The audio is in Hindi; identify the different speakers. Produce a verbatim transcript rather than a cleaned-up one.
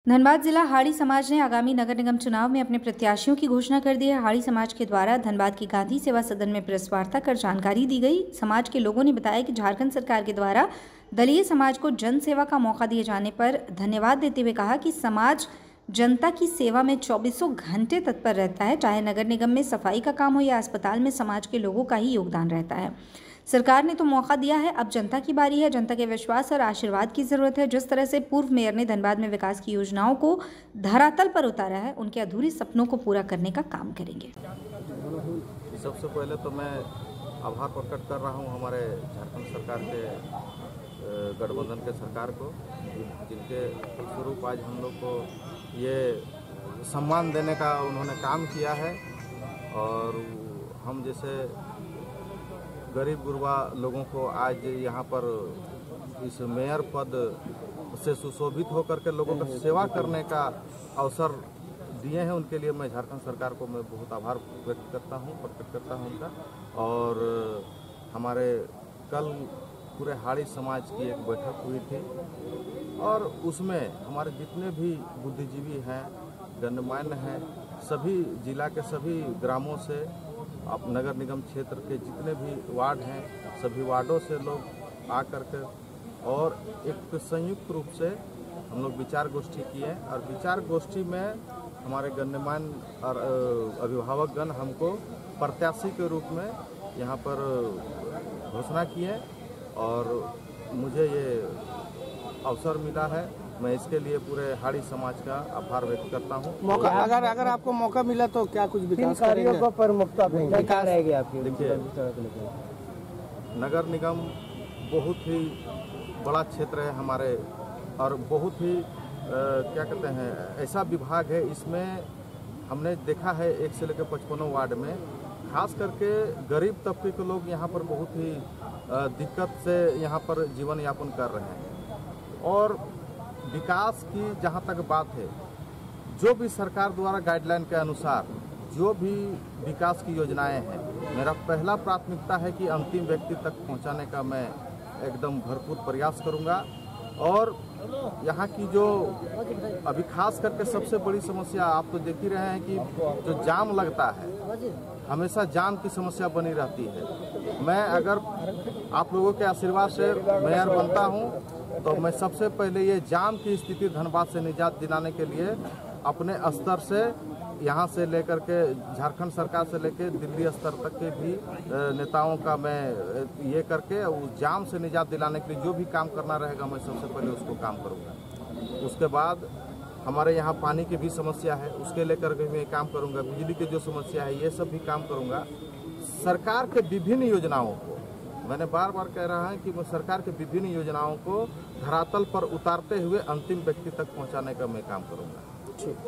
Speaker 1: धनबाद जिला हाड़ी समाज ने आगामी नगर निगम चुनाव में अपने प्रत्याशियों की घोषणा कर दी है। हाड़ी समाज के द्वारा धनबाद की गांधी सेवा सदन में प्रेस वार्ता कर जानकारी दी गई। समाज के लोगों ने बताया कि झारखंड सरकार के द्वारा दलित समाज को जन सेवा का मौका दिए जाने पर धन्यवाद देते हुए कहा कि समाज जनता की सेवा में चौबीसों घंटे तत्पर रहता है। चाहे नगर निगम में सफाई का काम हो या अस्पताल में समाज के लोगों का ही योगदान रहता है। सरकार ने तो मौका दिया है, अब जनता की बारी है। जनता के विश्वास और आशीर्वाद की जरूरत है। जिस तरह से पूर्व मेयर ने धनबाद में विकास की योजनाओं को धरातल पर उतारा है, उनके अधूरे सपनों को पूरा करने का काम करेंगे।
Speaker 2: सबसे पहले तो मैं आभार प्रकट कर रहा हूं हमारे झारखंड सरकार के गठबंधन के सरकार को, जिनके फलस्वरूप आज हम लोग को ये सम्मान देने का उन्होंने काम किया है। और हम जैसे गरीब गुरबा लोगों को आज यहाँ पर इस मेयर पद से सुशोभित होकर के लोगों का सेवा करने का अवसर दिए हैं, उनके लिए मैं झारखंड सरकार को मैं बहुत आभार व्यक्त करता हूँ प्रकट करता हूँ उनका। और हमारे कल पूरे हाड़ी समाज की एक बैठक हुई थी और उसमें हमारे जितने भी बुद्धिजीवी हैं, गणमान्य हैं, सभी जिला के सभी ग्रामों से, आप नगर निगम क्षेत्र के जितने भी वार्ड हैं, सभी वार्डों से लोग आकर के और एक संयुक्त रूप से हम लोग विचार गोष्ठी किए। और विचार गोष्ठी में हमारे गण्यमान्य और अभिभावकगण हमको प्रत्याशी के रूप में यहाँ पर घोषणा किए और मुझे ये अवसर मिला है। मैं इसके लिए पूरे हाड़ी समाज का आभार व्यक्त करता हूँ।
Speaker 3: मौका अगर अगर आपको मौका मिला तो क्या कुछ विकास कार्यों को प्रमुखता देंगे? क्या रहेगी आपकी?
Speaker 2: देखिए, नगर निगम बहुत ही बड़ा क्षेत्र है हमारे और बहुत ही आ, क्या कहते हैं ऐसा विभाग है। इसमें हमने देखा है एक से लेकर पचपनों वार्ड में खास करके गरीब तबके के लोग यहाँ पर बहुत ही आ, दिक्कत से यहाँ पर जीवन यापन कर रहे हैं। और विकास की जहाँ तक बात है, जो भी सरकार द्वारा गाइडलाइन के अनुसार जो भी विकास की योजनाएं हैं, मेरा पहला प्राथमिकता है कि अंतिम व्यक्ति तक पहुंचाने का मैं एकदम भरपूर प्रयास करूंगा। और यहाँ की जो अभी खास करके सबसे बड़ी समस्या आप तो देख ही रहे हैं कि जो जाम लगता है, हमेशा जाम की समस्या बनी रहती है। मैं अगर आप लोगों के आशीर्वाद से मेयर बनता हूँ तो मैं सबसे पहले ये जाम की स्थिति धनबाद से निजात दिलाने के लिए अपने स्तर से यहाँ से लेकर के झारखंड सरकार से लेकर दिल्ली स्तर तक के भी नेताओं का मैं ये करके उस जाम से निजात दिलाने के लिए जो भी काम करना रहेगा मैं सबसे पहले उसको काम करूँगा। उसके बाद हमारे यहाँ पानी की भी समस्या है, उसके लेकर के मैं काम करूँगा। बिजली की जो समस्या है ये सब भी काम करूँगा। सरकार के विभिन्न योजनाओं को मैंने बार बार कह रहा है कि मैं सरकार के विभिन्न योजनाओं को धरातल पर उतारते हुए अंतिम व्यक्ति तक पहुँचाने का मैं काम करूँगा।